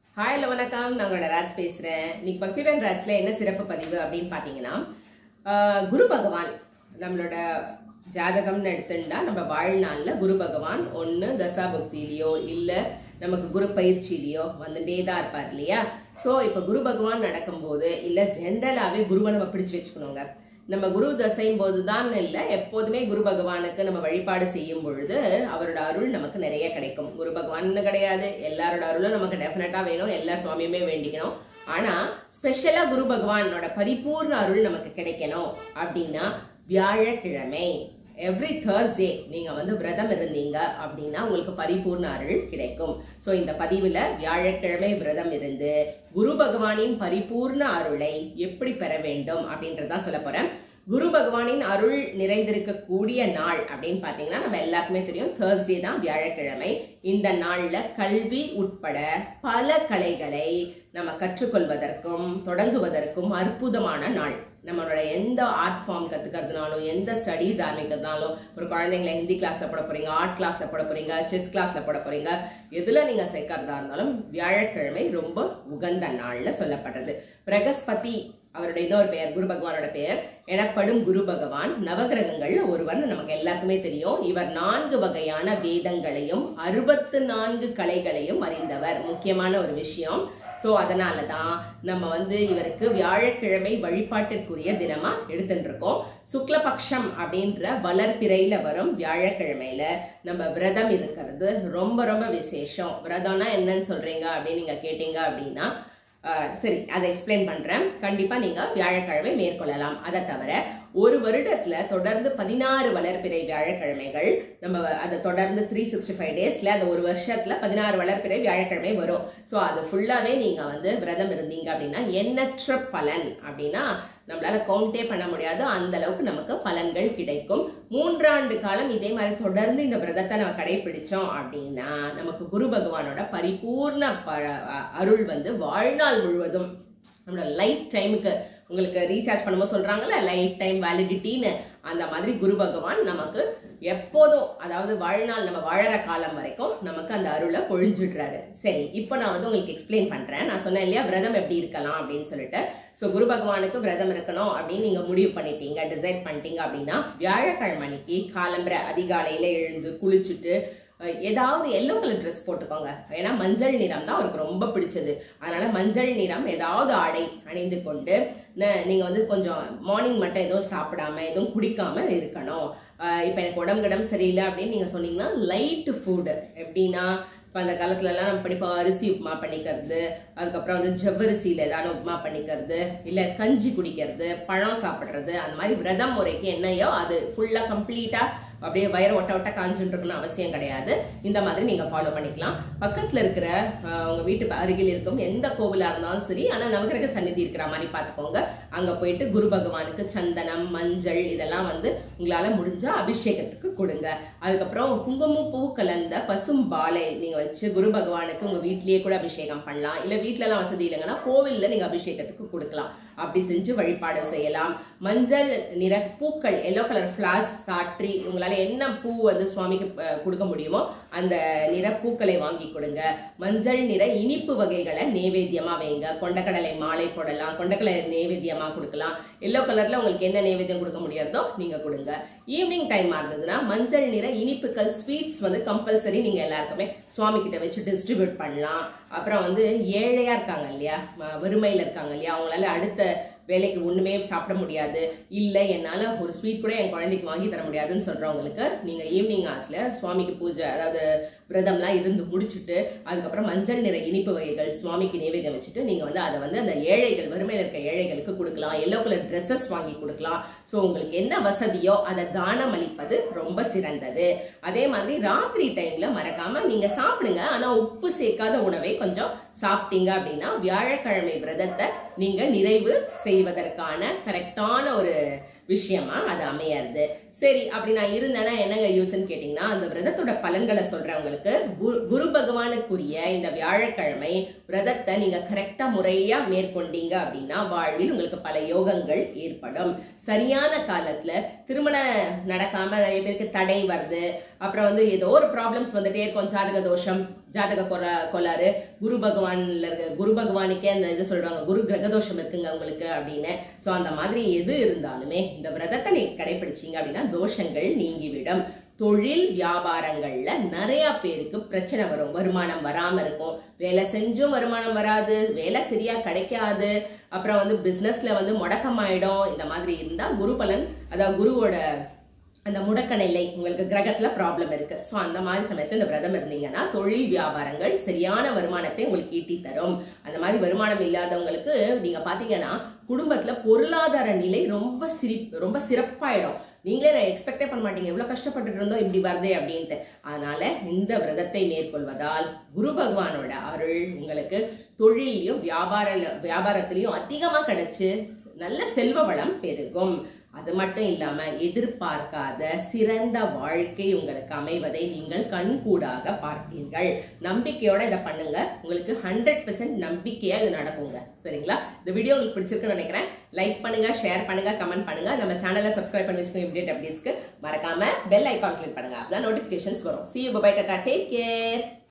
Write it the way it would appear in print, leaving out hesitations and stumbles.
Hi hello வணக்கம், நான் உங்களோட ராஜ் பேசுகிறேன். இன்னைக்கு பக்தியுடன் ராஜ்ல என்ன சிறப்பு பதிவு அப்படின்னு பார்த்தீங்கன்னா, குரு பகவான் நம்மளோட ஜாதகம்னு எடுத்துட்டா நம்ம வாழ்நாளில் குரு பகவான் ஒன்று தசாபக்தியிலையோ இல்லை நமக்கு குரு பயிற்சியிலையோ வந்துட்டே தான் இருப்பார் இல்லையா. ஸோ இப்போ குரு பகவான் நடக்கும்போது இல்லை ஜென்ரலாகவே குருவை நம்ம பிடிச்சி வச்சுக்கணுங்க. நம்ம குரு தசையும் போது தான் இல்லை, எப்போதுமே குரு பகவானுக்கு நம்ம வழிபாடு செய்யும் பொழுது அவரோட அருள் நமக்கு நிறைய கிடைக்கும். குரு பகவான்னு கிடையாது, எல்லாரோட அருளும் நமக்கு டெஃபினட்டா வேணும், எல்லா சுவாமியுமே வேண்டிக்கணும். ஆனா ஸ்பெஷலா குரு பகவானோட பரிபூர்ண அருள் நமக்கு கிடைக்கணும் அப்படின்னா வியாழக்கிழமை எவ்ரி Thursday நீங்க விரதம் இருந்தீங்க அப்படின்னா உங்களுக்கு பரிபூர்ண அருள் கிடைக்கும். ஸோ இந்த பதிவுல வியாழக்கிழமை விரதம் இருந்து குரு பகவானின் பரிபூர்ண அருளை எப்படி பெற வேண்டும் அப்படின்றதா சொல்ல போறேன். குரு பகவானின் அருள் நிறைந்திருக்கக்கூடிய நாள் அப்படின்னு பாத்தீங்கன்னா நம்ம எல்லாருக்குமே தெரியும், Thursday தான் வியாழக்கிழமை. இந்த நாள்ல கல்வி உட்பட பல கலைகளை நம்ம கற்றுக்கொள்வதற்கும் தொடங்குவதற்கும் அற்புதமான நாள். நம்மளோட எந்த ஆர்ட் ஃபார்ம் கத்துக்கிறதுனாலும், எந்த ஸ்டடீஸ் ஆரம்பிக்கிறதுனாலும், ஒரு குழந்தைங்களை ஹிந்தி கிளாஸ்ல போட போறீங்க, ஆர்ட் கிளாஸ்ல போட போறீங்க, செஸ் கிளாஸ்ல போட போறீங்க, எதுல நீங்க சேர்க்கறதா இருந்தாலும் வியாழக்கிழமை ரொம்ப உகந்த நாள்ல சொல்லப்படுறது. பிரகஸ்பதி அவருடைய இன்னொரு பெயர், குரு பகவானோட பெயர் எனப்படும் குரு பகவான் நவகிரகங்கள் ஒருவர் நமக்கு எல்லாருக்குமே தெரியும். இவர் 4 வகையான வேதங்களையும் 64 கலைகளையும் அறிந்தவர். முக்கியமான ஒரு விஷயம். ஸோ அதனாலதான் நம்ம இவருக்கு வியாழக்கிழமை வழிபாட்டிற்குரிய தினமா எடுத்துட்டு இருக்கோம். சுக்லபக்ஷம் அப்படின்ற வளர்பிறையில வரும் வியாழக்கிழமையில நம்ம விரதம் இருக்கிறது ரொம்ப ரொம்ப விசேஷம். விரதம்னா என்னன்னு சொல்றீங்க அப்படின்னு நீங்க கேட்டீங்க அப்படின்னா சரி, அதை எக்ஸ்பிளைன் பண்றேன். கண்டிப்பா நீங்க வியாழக்கிழமை மேற்கொள்ளலாம். அதை தவிர ஒரு வருடத்துல தொடர்ந்து 16 வளர்பிறை வியாழக்கிழமைகள் நம்ம அதை தொடர்ந்து 365 டேஸ்ல அந்த ஒரு வருஷத்துல 16 வளர்பிறை வியாழக்கிழமை வரும். ஸோ அது ஃபுல்லாவே நீங்க விரதம் இருந்தீங்க அப்படின்னா எண்ணற்ற பலன் அப்படின்னா நம்மளால கவுண்டே பண்ண முடியாது, அந்த அளவுக்கு நமக்கு பலன்கள் கிடைக்கும். 3 ஆண்டு காலம் இதே மாதிரி தொடர்ந்து இந்த விரதத்தை நம்ம கடைபிடிச்சோம் அப்படின்னா நமக்கு குரு பகவானோட பரிபூர்ண அருள் வாழ்நாள் முழுவதும் நம்மளோட லைஃப் டைமுக்கு உங்களுக்கு ரீசார்ஜ் பண்ணும்போது சொல்றாங்கல்ல லைஃப் டைம் வேலிடிட்டின்னு, அந்த மாதிரி குரு பகவான் நமக்கு எப்போதும், அதாவது வாழ்நாள் நம்ம வாழற காலம் வரைக்கும் நமக்கு அந்த அருளை பொழிஞ்சிடுறாரு. சரி, இப்போ நான் உங்களுக்கு எக்ஸ்பிளைன் பண்றேன். நான் சொன்னேன் இல்லையா விரதம் எப்படி இருக்கலாம் அப்படின்னு சொல்லிட்டு. ஸோ குரு பகவானுக்கு விரதம் இருக்கணும் அப்படின்னு நீங்க முடிவு பண்ணிட்டீங்க, டிசைட் பண்ணிட்டீங்க அப்படின்னா வியாழக்கிழமை அன்னைக்கு காலம்பரை அதிகாலையில எழுந்து குளிச்சுட்டு ஏதாவது எல்லோ கலர் ட்ரெஸ் போட்டுக்கோங்க. ஏன்னா மஞ்சள் நிறம் தான் அவருக்கு ரொம்ப பிடிச்சது. அதனால மஞ்சள் நிறம் ஏதாவது ஆடை அணிந்து கொண்டு நீங்க கொஞ்சம் மார்னிங் மட்டும் எதுவும் சாப்பிடாம எதுவும் குடிக்காம இருக்கணும். இப்போ எனக்கு உடம்பு சரியில்லை அப்படின்னு நீங்க சொன்னீங்கன்னா லைட் ஃபுட் எப்படின்னா, இப்போ அந்த காலத்துலலாம் நம்ம படிப்போம் அரிசி உப்புமா பண்ணிக்கிறது, அதுக்கப்புறம் ஜவ்வரிசியில் ஏதாவது உப்புமா பண்ணிக்கிறது, இல்லை கஞ்சி குடிக்கிறது, பழம் சாப்பிட்றது, அந்த மாதிரி விரதம் முறைக்கு என்னையோ அது ஃபுல்லாக கம்ப்ளீட்டாக அப்படியே வயிறு ஒட்ட ஒட்ட காஞ்சுட்டு இருக்கணும்னு அவசியம் கிடையாது. இந்த மாதிரி நீங்க ஃபாலோ பண்ணிக்கலாம். பக்கத்துல இருக்கிற உங்க வீட்டு அருகில் இருக்கும் எந்த கோவிலா இருந்தாலும் சரி, ஆனா நவகிரக சந்நிதி இருக்கிற மாதிரி பாத்துக்கோங்க. அங்க போயிட்டு குரு பகவானுக்கு சந்தனம் மஞ்சள் இதெல்லாம் உங்களால முடிஞ்சா அபிஷேகத்துக்கு கொடுங்க. அதுக்கப்புறம் குங்குமம் பூ கலந்த பசும் பாலை நீங்க வச்சு குரு பகவானுக்கு உங்க வீட்லயே கூட அபிஷேகம் பண்ணலாம். இல்ல வீட்டுல எல்லாம் வசதி இல்லைங்கன்னா கோவில்ல நீங்க அபிஷேகத்துக்கு கொடுக்கலாம். அப்படி செஞ்சு வழிபாடு செய்யலாம். மஞ்சள் நிற பூக்கள் எல்லோ கலர் ஃபிளார்ஸ் சாற்றி உங்களால என்ன பூ சுவாமிக்கு கொடுக்க முடியுமோ அந்த நிற பூக்களை வாங்கி கொடுங்க. மஞ்சள் நிற இனிப்பு வகைகளை நைவேத்தியமா வைங்க. கொண்டக்கடலை மாலை போடலாம், கொண்டக்கடலை நைவேத்தியமா கொடுக்கலாம். எல்லோ கலர்ல உங்களுக்கு என்ன நைவேத்தியம் கொடுக்க முடியாதோ நீங்க கொடுங்க. ஈவினிங் டைம் இருந்ததுன்னா மஞ்சள் நிற இனிப்புகள் ஸ்வீட்ஸ் கம்பல்சரி நீங்க எல்லாருக்குமே சுவாமி கிட்ட வச்சு டிஸ்ட்ரிபியூட் பண்ணலாம். அப்புறம் ஏழையா இருக்காங்க இல்லையா, வறுமையில இருக்காங்க இல்லையா, அவங்களால அடுத்த வேலைக்கு ஒண்ணுமே சாப்பிட முடியாது, இல்லை என்னால ஒரு ஸ்வீட் கூட என் குழந்தைக்கு வாங்கி தர முடியாதுன்னு சொல்றவங்களுக்கு நீங்க ஈவினிங் ஹார்ஸ்ல சுவாமிக்கு பூஜை அதாவது விரதம்லாம் இருந்து முடிச்சுட்டு அதுக்கப்புறம் மஞ்சள் நிற இனிப்பு வகைகள் சுவாமிக்கு நைவேத்தியம் வச்சுட்டு நீங்க அதை அந்த ஏழைகள் வறுமையில இருக்க ஏழைகளுக்கு கொடுக்கலாம். எல்லோ கலர் ட்ரெஸ்ஸஸ் வாங்கி கொடுக்கலாம். ஸோ உங்களுக்கு என்ன வசதியோ அதை தானம் அளிப்பது ரொம்ப சிறந்தது. அதே மாதிரி ராத்திரி டைம்ல மறக்காம நீங்க சாப்பிடுங்க, ஆனா உப்பு சேர்க்காத உணவை கொஞ்சம் சாப்பிட்டீங்க அப்படின்னா வியாழக்கிழமை விரதத்தை நீங்க நிறைவு செய்வதற்கான கரெக்டான ஒரு விஷயமா அது அமையாது. சரி அப்படி நான் இருந்தேன்னா என்னங்க யூஸ்ன்னு கேட்டீங்கன்னா, அந்த விரதத்தோட பலன்களை சொல்றேன் உங்களுக்கு. குரு பகவானுக்குரிய இந்த வியாழக்கிழமை விரதத்தை நீங்க கரெக்டா முறையா மேற்கொண்டீங்க அப்படின்னா வாழ்வில் உங்களுக்கு பல யோகங்கள் ஏற்படும். சரியான காலத்துல திருமணம் நடக்காம நிறைய பேருக்கு தடை வருது, அப்புறம் வந்து ஏதோ ஒரு ப்ராப்ளம்ஸ் வந்துட்டே இருக்கும், ஜாதக தோஷம், ஜாதக கோளாறு, குரு பகவானுக்கே அந்த இது சொல்றாங்க குரு கிரகதோஷம் இருக்குங்க உங்களுக்கு அப்படின்னு. சோ அந்த மாதிரி எது இருந்தாலுமே இந்த விரதத்தை நீங்க கடைபிடிச்சீங்க அப்படின்னா தோஷங்கள் நீங்கிவிடும். தொழில் வியாபாரங்கள்ல நிறைய பேருக்கு பிரச்சனை வரும், வருமானம் வராம இருக்கும், வேலை செஞ்சும் வருமானம் வராது, வேலை சரியா கிடைக்காது, அப்புறம் வந்து பிசினஸ்ல வந்து முடக்கமாயிடும். இந்த மாதிரி இருந்தா குரு பலன், அதாவது குருவோட அந்த முடக்க நிலை, உங்களுக்கு கிரகத்துல ப்ராப்ளம் இருக்கு. ஸோ அந்த மாதிரி சமயத்துல இந்த விரதம் இருந்தீங்கன்னா தொழில் வியாபாரங்கள் சரியான வருமானத்தை உங்களுக்கு ஈட்டி தரும். அந்த மாதிரி வருமானம் இல்லாதவங்களுக்கு நீங்க பாத்தீங்கன்னா குடும்பத்துல பொருளாதார நிலை ரொம்ப சிறப்பாயிடும். நீங்களே எக்ஸ்பெக்டே பண்ண மாட்டீங்க, எவ்வளவு கஷ்டப்பட்டுட்டு இருந்தோம் இப்படி வருதே அப்படின்ட்டு. அதனால இந்த விரதத்தை மேற்கொள்வதால் குரு பகவானோட அருள் உங்களுக்கு தொழிலையும் வியாபாரத்திலையும் அதிகமா கிடைச்சு நல்ல செல்வ வளம் பெருகும். அது மட்டும் இல்லாம எதிர்பார்க்காத சிறந்த வாழ்க்கை உங்களுக்கு அமைவதை நீங்கள் கண்கூடாக பார்ப்பீர்கள். நம்பிக்கையோட இதை பண்ணுங்க, உங்களுக்கு 100% நம்பிக்கையா இது நடக்குங்க. சரிங்களா? இந்த வீடியோ உங்களுக்கு பிடிச்சிருக்குன்னு நினைக்கிறேன். லைக் பண்ணுங்க, ஷேர் பண்ணுங்க, கமெண்ட் பண்ணுங்க. நம்ம சேனலை சப்ஸ்கிரைப் பண்ணி வச்சுக்கோங்க. இமிடியேட் அப்டேட்ஸ்க்கு மறக்காம பெல் ஐகான் கிளிக் பண்ணுங்க, அப்பதான் நோட்டிபிகேஷன்ஸ் வரும். See you, bye bye, tata, take care.